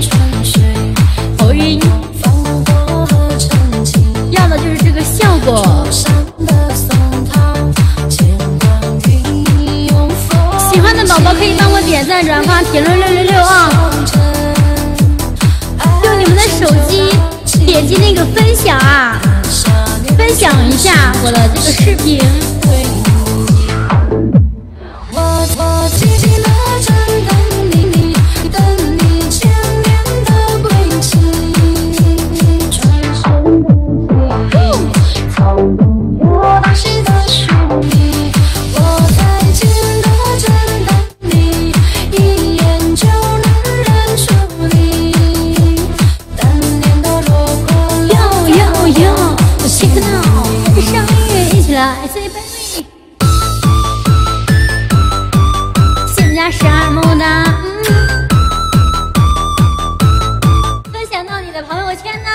头晕，要的就是这个效果。喜欢的宝宝可以帮我点赞、转发、评论666啊！用你们的手机点击那个分享啊，分享一下我的这个视频。谢谢大家12么么哒，分享到你的朋友圈呢。